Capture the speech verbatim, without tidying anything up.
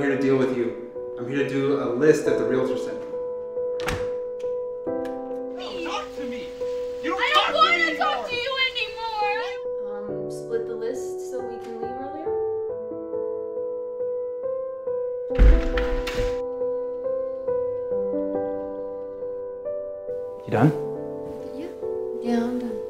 here to deal with you. I'm here to do a list that the realtor sent me. No, talk to me! You don't I talk don't want to me to talk anymore. to you anymore! Um, split the list so we can leave earlier? You done? Yeah. Yeah, I'm done.